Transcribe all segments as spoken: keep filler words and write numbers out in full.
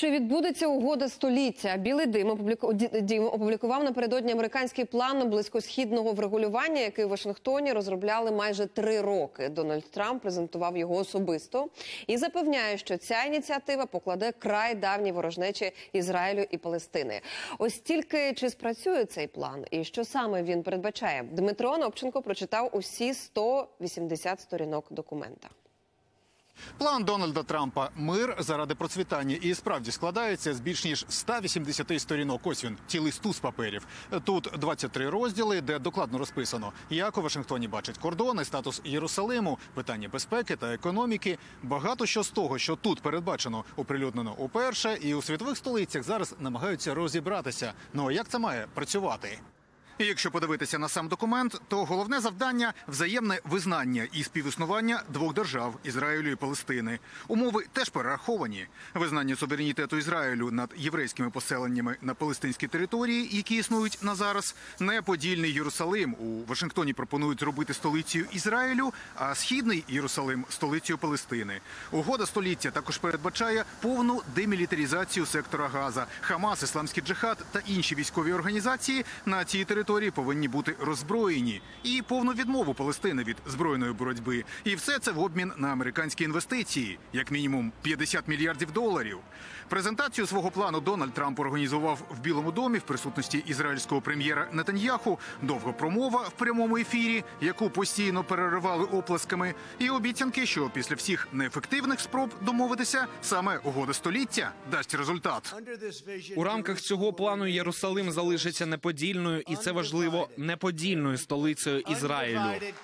Чи відбудеться угода століття? Білий дим опубліку... дім опублікував напередодні американський план близькосхідного врегулювання, який в Вашингтоні розробляли майже три роки. Дональд Трамп презентував його особисто і запевняє, що ця ініціатива покладе край давній ворожнечі Ізраїлю і Палестини. Ось тільки чи спрацює цей план і що саме він передбачає? Дмитро Анопченко прочитав усі сто вісімдесят сторінок документа. План Дональда Трампа «Мир заради процвітання» і справді складається з більш ніж ста вісімдесяти сторінок. Ось він, цілий стус паперів. Тут двадцять три розділи, де докладно розписано, як у Вашингтоні бачать кордони, статус Єрусалиму, питання безпеки та економіки. Багато що з того, що тут передбачено, оприлюднено уперше, і у світових столицях зараз намагаються розібратися. Ну а як це має працювати? І якщо подивитися на сам документ, то головне завдання – взаємне визнання і співіснування двох держав – Ізраїлю і Палестини. Умови теж перераховані. Визнання суверенітету Ізраїлю над єврейськими поселеннями на палестинській території, які існують на зараз, неподільний Єрусалим. У Вашингтоні пропонують зробити столицею Ізраїлю, а східний Єрусалим – столицею Палестини. Угода століття також передбачає повну демілітаризацію сектора Газа. Хамас, Ісламський джихад та інші військові організації на цій території території повинні бути роззброєні і повну відмову Палестини від збройної боротьби. І все це в обмін на американські інвестиції, як мінімум п'ятдесят мільярдів доларів. Презентацію свого плану Дональд Трамп організував в Білому домі в присутності ізраїльського прем'єра Нетаньяху. Довга промова в прямому ефірі, яку постійно переривали оплесками, і обіцянки, що після всіх неефективних спроб домовитися, саме угода століття дасть результат. У рамках цього плану Єрусалим залишиться неподільною, і це важливо, неподільною столицею Ізраїлю.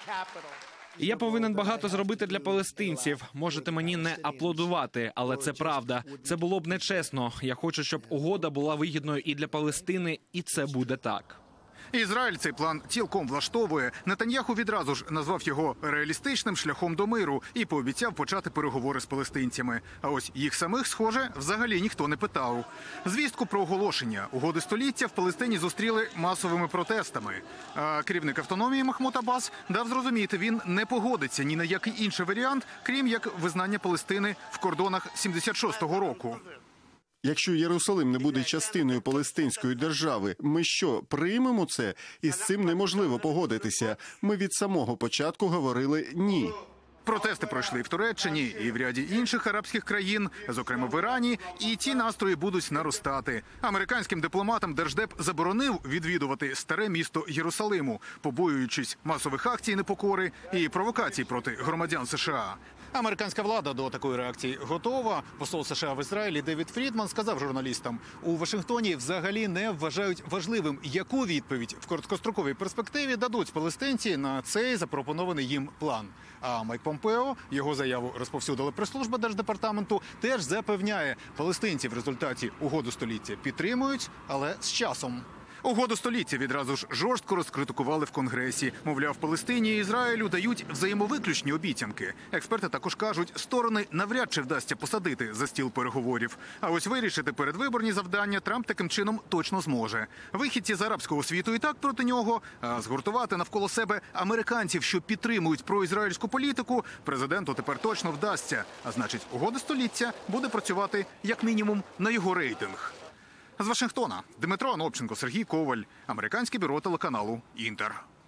І я повинен багато зробити для палестинців. Можете мені не аплодувати, але це правда. Це було б нечесно. Я хочу, щоб угода була вигідною і для Палестини, і це буде так. Ізраїль цей план цілком влаштовує. Нетаньяху відразу ж назвав його реалістичним шляхом до миру і пообіцяв почати переговори з палестинцями. А ось їх самих, схоже, взагалі ніхто не питав. Звістку про оголошення угоди століття в Палестині зустріли масовими протестами. А керівник автономії Махмуд Аббас дав зрозуміти, він не погодиться ні на який інший варіант, крім як визнання Палестини в кордонах сімдесят шостого року. Якщо Єрусалим не буде частиною палестинської держави, ми що, приймемо це? І з цим неможливо погодитися. Ми від самого початку говорили «ні». Протести пройшли в Туреччині і в ряді інших арабських країн, зокрема в Ірані, і ці настрої будуть наростати. Американським дипломатам Держдеп заборонив відвідувати старе місто Єрусалиму, побоюючись масових акцій непокори і провокацій проти громадян США. Американська влада до такої реакції готова. Посол США в Ізраїлі Девід Фрідман сказав журналістам, у Вашингтоні взагалі не вважають важливим, яку відповідь в короткостроковій перспективі дадуть палестинці на цей запропонований їм план. А Майк Помпео, його заяву розповсюдила прес-служба Держдепартаменту, теж запевняє, палестинці в результаті угоду століття підтримують, але з часом. Угоду століття відразу ж жорстко розкритикували в Конгресі. Мовляв, Палестині і Ізраїлю дають взаємовиключні обіцянки. Експерти також кажуть, сторони навряд чи вдасться посадити за стіл переговорів. А ось вирішити передвиборні завдання Трамп таким чином точно зможе. Вихідці з арабського світу і так проти нього, а згуртувати навколо себе американців, що підтримують проізраїльську політику, президенту тепер точно вдасться. А значить, угода століття буде працювати як мінімум на його рейтинг. З Вашингтона Дмитро Анопченко, Сергій Коваль, американське бюро телеканалу «Інтер».